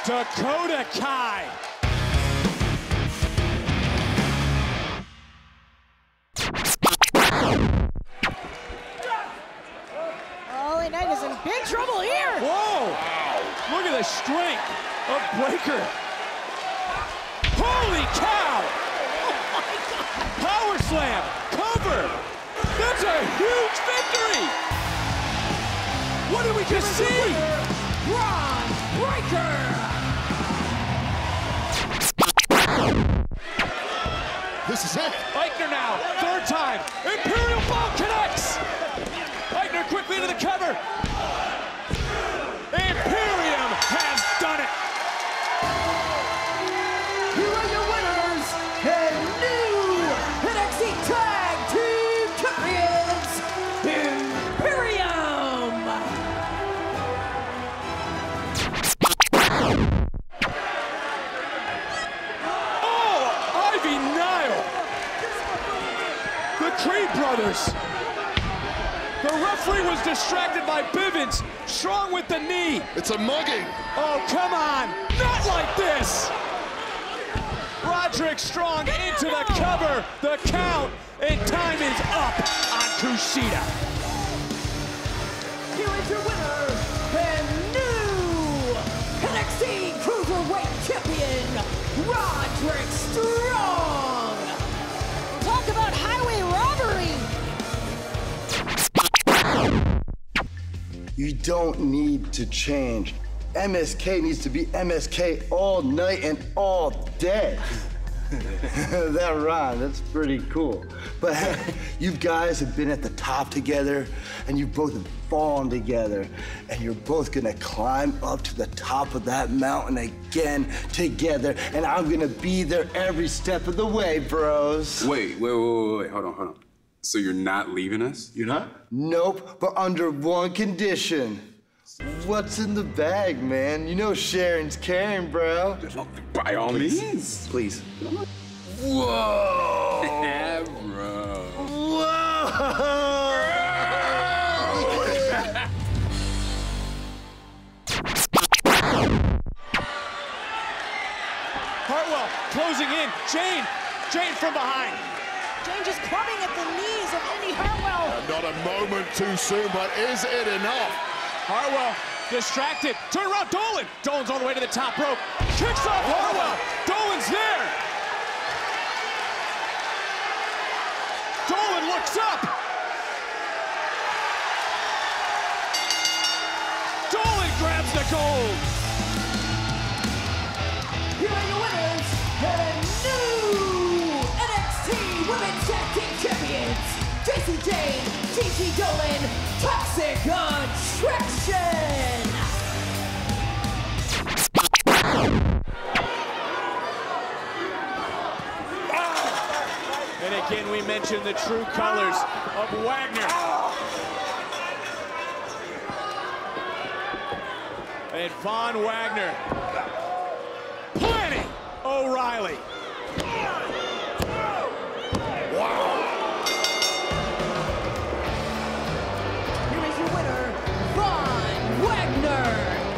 Dakota Kai. LA Knight is in big trouble here. Whoa! Wow. Look at the strength of Breaker. Holy cow! Oh my God. Power slam, cover. That's a huge victory. What did we just see? Braun Breaker. This is it. Eichner now, third time. Imperial Bomb connects. Eichner quickly into the cover. Imperium has done it. Here are your winners and new NXT Tag Team Champions, Imperium. Oh, Ivy Nile. The Creed brothers. The referee was distracted by Bivens. Strong with the knee. It's a mugging. Oh, come on. Not like this. Roderick Strong into the cover. The count. And time is up on Kushida. Here is your winner and new NXT Cruiserweight Champion, Roderick Strong. Talk about highway robbery. You don't need to change. MSK needs to be MSK all night and all day. That rhyme, that's pretty cool. But you guys have been at the top together, and you both have fallen together, and you're both gonna climb up to the top of that mountain again together, and I'm gonna be there every step of the way, bros. Wait, hold on. So you're not leaving us? You're not? Nope, but under one condition. What's in the bag, man? You know Sharon's caring, bro. By all means. Please. Whoa! Bro. Whoa! Hartwell closing in. Jane from behind. Jane just clubbing at the knees of Indy Hartwell. Not a moment too soon, but is it enough? Hartwell distracted. Turn around, Dolan. Dolan's all the way to the top rope. Kicks off Hartwell. Dolan's there. Dolan looks up. Dolan grabs the gold. Here are your winners and new NXT Women's Tag Team Champions, Jacy Jayne, Gigi Dolan, Toxic Attraction. And again, we mentioned the true colors of Wagner. And Von Wagner planning O'Reilly. Here is your winner, Von Wagner.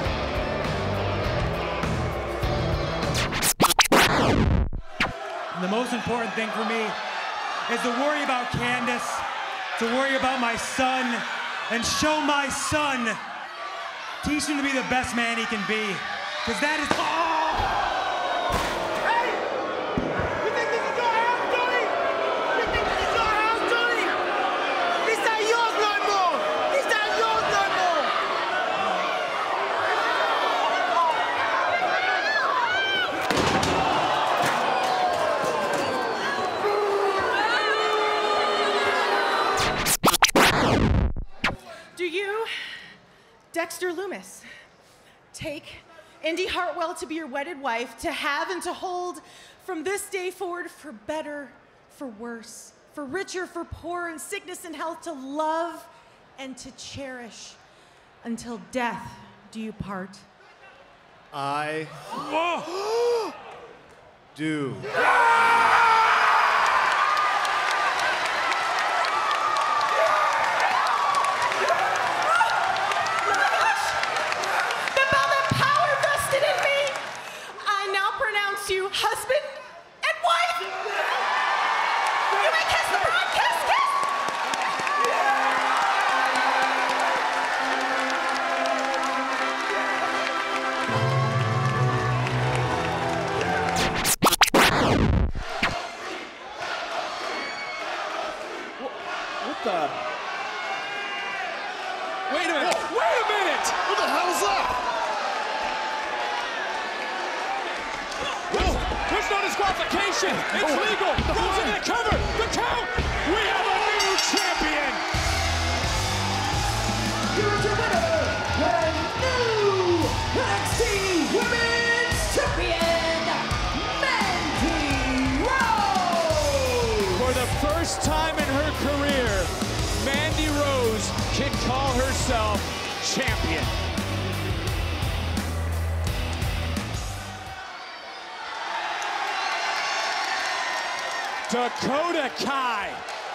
The most important thing for me is to worry about Candice, to worry about my son, and show my son, teach him to be the best man he can be. Because that is all. Hey! You think this is your house, Tony? You think this is your house, Tony? This ain't yours no more. This ain't yours no more. Do you, Dexter Lumis, take Indy Hartwell to be your wedded wife, to have and to hold from this day forward, for better, for worse, for richer, for poor, in sickness and health, to love and to cherish until death do you part? I do. The power vested in me! submission. It's legal. Goes into the cover. The count. We have a new champion. Here's your winner, and new NXT Women's Champion, Mandy Rose! For the first time in her career, Mandy Rose can call herself champion. Dakota Kai.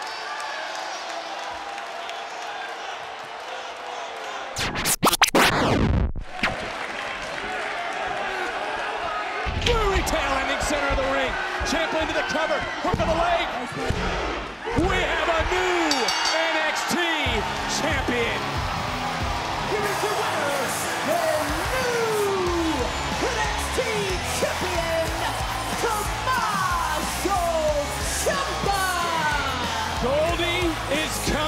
Fiery tail ending center of the ring. Champion to the cover. Hook of the leg. We have a new NXT champion. Here is your winner, and new NXT Champion, Tommaso Ciampa! Goldie is coming.